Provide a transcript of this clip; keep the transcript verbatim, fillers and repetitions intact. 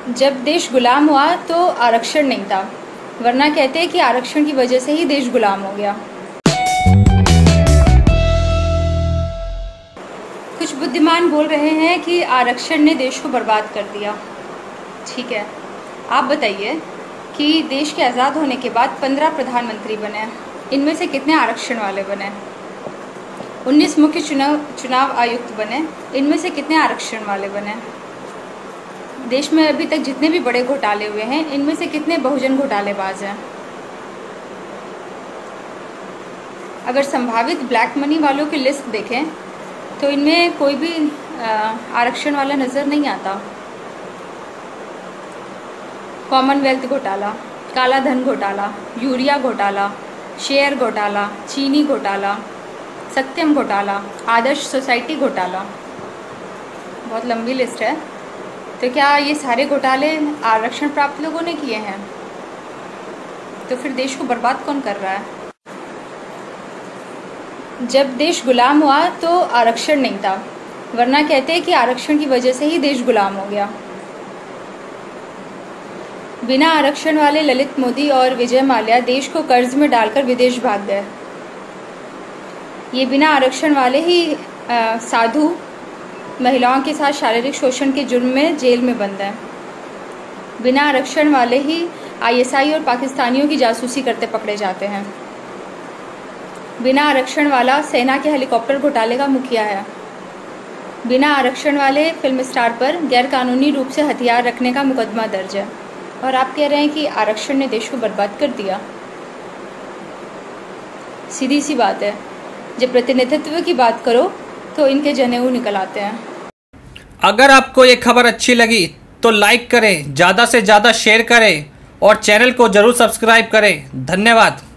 जब देश गुलाम हुआ तो आरक्षण नहीं था, वरना कहते हैं कि आरक्षण की वजह से ही देश गुलाम हो गया। कुछ बुद्धिमान बोल रहे हैं कि आरक्षण ने देश को बर्बाद कर दिया। ठीक है, आप बताइए कि देश के आज़ाद होने के बाद पंद्रह प्रधानमंत्री बने, इनमें से कितने आरक्षण वाले बने? उन्नीस मुख्य चुनाव चुनाव आयुक्त बने, इनमें से कितने आरक्षण वाले बने? देश में अभी तक जितने भी बड़े घोटाले हुए हैं, इनमें से कितने बहुजन घोटालेबाज हैं? अगर संभावित ब्लैक मनी वालों की लिस्ट देखें तो इनमें कोई भी आरक्षण वाला नज़र नहीं आता। कॉमनवेल्थ घोटाला, काला धन घोटाला, यूरिया घोटाला, शेयर घोटाला, चीनी घोटाला, सत्यम घोटाला, आदर्श सोसाइटी घोटाला, बहुत लंबी लिस्ट है। तो क्या ये सारे घोटाले आरक्षण प्राप्त लोगों ने किए हैं? तो फिर देश को बर्बाद कौन कर रहा है? जब देश गुलाम हुआ तो आरक्षण नहीं था, वरना कहते हैं कि आरक्षण की वजह से ही देश गुलाम हो गया। बिना आरक्षण वाले ललित मोदी और विजय माल्या देश को कर्ज में डालकर विदेश भाग गए। ये बिना आरक्षण वाले ही आ, साधु महिलाओं के साथ शारीरिक शोषण के जुर्म में जेल में बंद हैं। बिना आरक्षण वाले ही आईएसआई और पाकिस्तानियों की जासूसी करते पकड़े जाते हैं। बिना आरक्षण वाला सेना के हेलीकॉप्टर घोटाले का मुखिया है। बिना आरक्षण वाले फिल्म स्टार पर गैरकानूनी रूप से हथियार रखने का मुकदमा दर्ज है, और आप कह रहे हैं कि आरक्षण ने देश को बर्बाद कर दिया। सीधी सी बात है, जब प्रतिनिधित्व की बात करो तो इनके जनेऊ निकल आते हैं। अगर आपको ये खबर अच्छी लगी तो लाइक करें, ज़्यादा से ज़्यादा शेयर करें और चैनल को ज़रूर सब्सक्राइब करें। धन्यवाद।